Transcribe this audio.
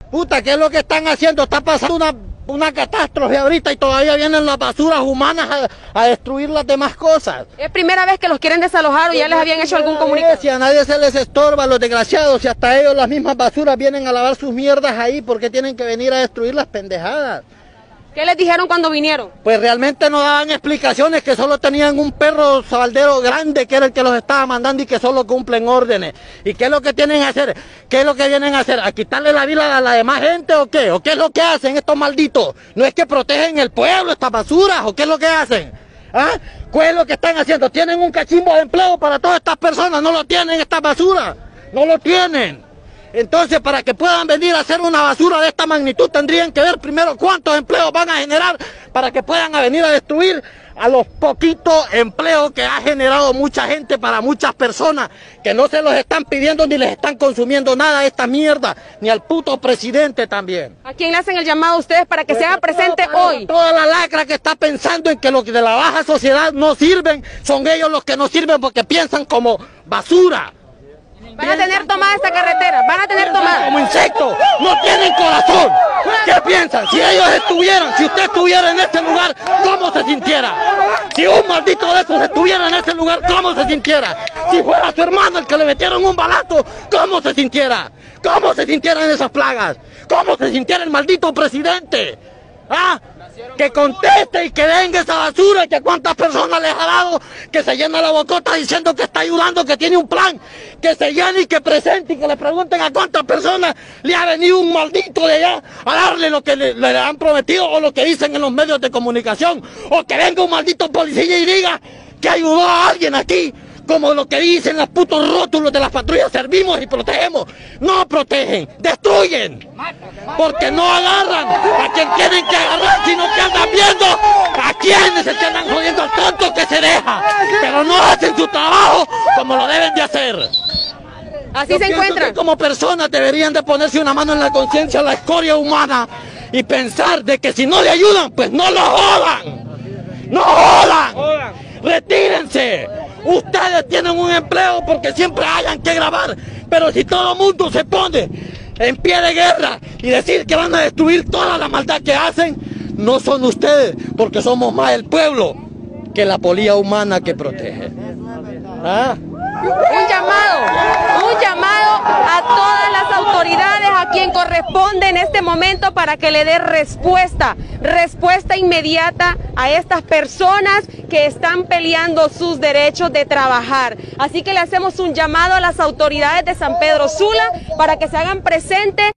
Puta, ¿qué es lo que están haciendo? Está pasando una catástrofe ahorita y todavía vienen las basuras humanas a destruir las demás cosas. ¿Es primera vez que los quieren desalojar o ya les habían hecho algún comunicado? Si a nadie se les estorba, los desgraciados, si hasta ellos las mismas basuras vienen a lavar sus mierdas ahí, ¿por qué tienen que venir a destruir las pendejadas? ¿Qué les dijeron cuando vinieron? Pues realmente no daban explicaciones, que solo tenían un perro sabaldero grande que era el que los estaba mandando y que solo cumplen órdenes. ¿Y qué es lo que tienen que hacer? ¿Qué es lo que vienen a hacer? ¿A quitarle la vida a la demás gente o qué? ¿O qué es lo que hacen estos malditos? ¿No es que protegen el pueblo, estas basuras? ¿O qué es lo que hacen? ¿Ah? ¿Qué es lo que están haciendo? ¿Tienen un cachimbo de empleo para todas estas personas? ¿No lo tienen estas basuras? No lo tienen. Entonces, para que puedan venir a hacer una basura de esta magnitud, tendrían que ver primero cuántos empleos van a generar para que puedan venir a destruir a los poquitos empleos que ha generado mucha gente para muchas personas que no se los están pidiendo ni les están consumiendo nada a esta mierda, ni al puto presidente también. ¿A quién le hacen el llamado a ustedes para que se haga presente hoy? Toda la lacra que está pensando en que los de la baja sociedad no sirven, son ellos los que no sirven porque piensan como basura. Van a tener tomada esta carretera, van a tener tomada. Como insectos, no tienen corazón. ¿Qué piensan? Si ellos estuvieran, si usted estuviera en este lugar, ¿cómo se sintiera? Si un maldito de esos estuviera en este lugar, ¿cómo se sintiera? Si fuera su hermano el que le metieron un balazo, ¿cómo se sintiera? ¿Cómo se sintieran esas plagas? ¿Cómo se sintiera el maldito presidente? ¿Ah? Que conteste y que venga esa basura, que cuántas personas les ha dado, que se llena la bocota diciendo que está ayudando, que tiene un plan, que se llene y que presente y que le pregunten a cuántas personas le ha venido un maldito de allá a darle lo que le han prometido o lo que dicen en los medios de comunicación, o que venga un maldito policía y diga que ayudó a alguien aquí. Como lo que dicen los putos rótulos de las patrullas, servimos y protegemos. No protegen, destruyen. Porque no agarran a quien tienen que agarrar, sino que andan viendo a quienes se andan jodiendo al tonto que se deja. Pero no hacen su trabajo como lo deben de hacer. Así se encuentran. Como personas deberían de ponerse una mano en la conciencia a la escoria humana y pensar de que si no le ayudan, pues no lo jodan. ¡No jodan! ¡Retírense! Ustedes tienen un empleo porque siempre hayan que grabar, pero si todo el mundo se pone en pie de guerra y decir que van a destruir toda la maldad que hacen, no son ustedes, porque somos más el pueblo que la polía humana que protege. ¿Ah? Un llamado a todas las autoridades, a quien corresponde en este momento, para que le dé respuesta inmediata a estas personas que están peleando sus derechos de trabajar. Así que le hacemos un llamado a las autoridades de San Pedro Sula para que se hagan presentes.